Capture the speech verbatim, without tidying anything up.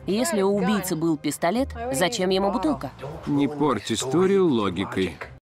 Если у убийцы был пистолет, зачем ему бутылка? Не порть историю логикой.